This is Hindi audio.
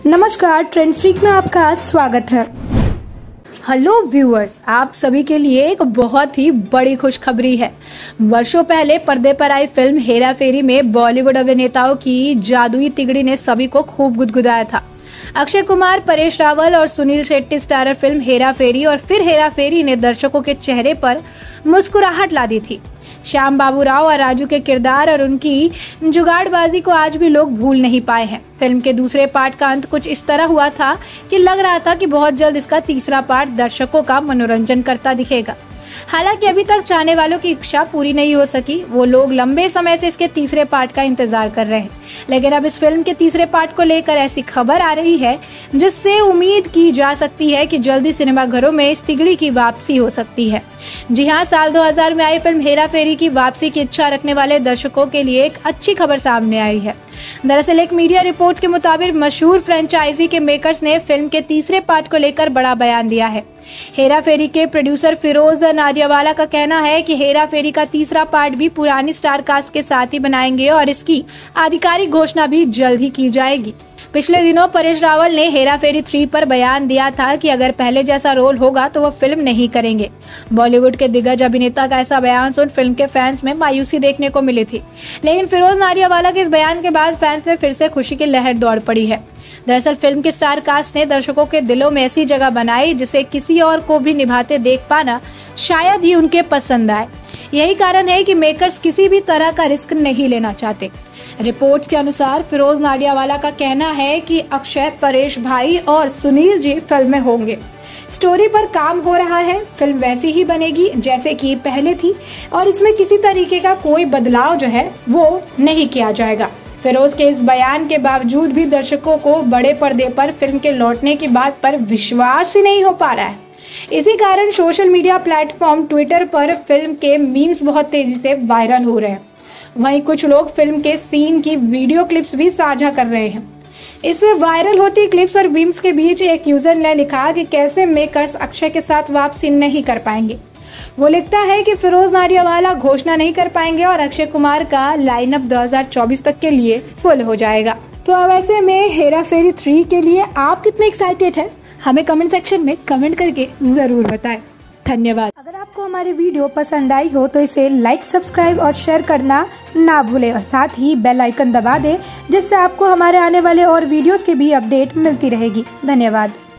नमस्कार, ट्रेंड फ्रीक में आपका स्वागत है। हेलो व्यूअर्स, आप सभी के लिए एक बहुत ही बड़ी खुशखबरी है। वर्षों पहले पर्दे पर आई फिल्म हेरा फेरी में बॉलीवुड अभिनेताओं की जादुई तिगड़ी ने सभी को खूब गुदगुदाया था। अक्षय कुमार, परेश रावल और सुनील शेट्टी स्टारर फिल्म हेरा फेरी और फिर हेरा फेरी ने दर्शकों के चेहरे पर मुस्कुराहट ला दी थी। श्याम बाबू राव और राजू के किरदार और उनकी जुगाड़बाजी को आज भी लोग भूल नहीं पाए हैं। फिल्म के दूसरे पार्ट का अंत कुछ इस तरह हुआ था कि लग रहा था कि बहुत जल्द इसका तीसरा पार्ट दर्शकों का मनोरंजन करता दिखेगा। हालांकि अभी तक चाहने वालों की इच्छा पूरी नहीं हो सकी। वो लोग लंबे समय से इसके तीसरे पार्ट का इंतजार कर रहे हैं, लेकिन अब इस फिल्म के तीसरे पार्ट को लेकर ऐसी खबर आ रही है जिससे उम्मीद की जा सकती है कि जल्दी सिनेमाघरों में इस तिगड़ी की वापसी हो सकती है। जी हाँ, साल 2000 में आई फिल्म हेरा फेरी की वापसी की इच्छा रखने वाले दर्शकों के लिए एक अच्छी खबर सामने आई है। दरअसल एक मीडिया रिपोर्ट के मुताबिक मशहूर फ्रेंचाइजी के मेकर्स ने फिल्म के तीसरे पार्ट को लेकर बड़ा बयान दिया है। हेरा फेरी के प्रोड्यूसर फिरोज नाडियावाला का कहना है कि हेरा फेरी का तीसरा पार्ट भी पुरानी स्टार कास्ट के साथ ही बनाएंगे और इसकी आधिकारिक घोषणा भी जल्द ही की जाएगी। पिछले दिनों परेश रावल ने हेरा फेरी 3 पर बयान दिया था कि अगर पहले जैसा रोल होगा तो वह फिल्म नहीं करेंगे। बॉलीवुड के दिग्गज अभिनेता का ऐसा बयान सुन फिल्म के फैंस में मायूसी देखने को मिली थी, लेकिन फिरोज नाडियावाला के इस बयान के बाद फैंस में फिर से खुशी की लहर दौड़ पड़ी है। दरअसल फिल्म के स्टार कास्ट ने दर्शकों के दिलों में ऐसी जगह बनाई जिसे किसी और को भी निभाते देख पाना शायद ही उनके पसंद आए। यही कारण है कि मेकर्स किसी भी तरह का रिस्क नहीं लेना चाहते। रिपोर्ट के अनुसार फिरोज नाडियावाला का कहना है कि अक्षय, परेश भाई और सुनील जी फिल्म में होंगे। स्टोरी पर काम हो रहा है, फिल्म वैसी ही बनेगी जैसे कि पहले थी और इसमें किसी तरीके का कोई बदलाव जो है वो नहीं किया जाएगा। फिरोज के इस बयान के बावजूद भी दर्शकों को बड़े पर्दे पर फिल्म के लौटने की बात पर विश्वास ही नहीं हो पा रहा है। इसी कारण सोशल मीडिया प्लेटफॉर्म ट्विटर पर फिल्म के मीम्स बहुत तेजी से वायरल हो रहे हैं। वहीं कुछ लोग फिल्म के सीन की वीडियो क्लिप्स भी साझा कर रहे हैं। इस वायरल होती क्लिप्स और मीम्स के बीच एक यूजर ने लिखा कि कैसे मेकर्स अक्षय के साथ वापसी नहीं कर पाएंगे। वो लिखता है कि फिरोज नाडियावाला घोषणा नहीं कर पाएंगे और अक्षय कुमार का लाइनअप 2024 तक के लिए फुल हो जाएगा। तो अब ऐसे में हेरा फेरी 3 के लिए आप कितने एक्साइटेड हैं? हमें कमेंट सेक्शन में कमेंट करके जरूर बताएं। धन्यवाद। अगर आपको हमारी वीडियो पसंद आई हो तो इसे लाइक, सब्सक्राइब और शेयर करना ना भूलें और साथ ही बेल आइकन दबा दें, जिससे आपको हमारे आने वाले और वीडियोस की भी अपडेट मिलती रहेगी। धन्यवाद।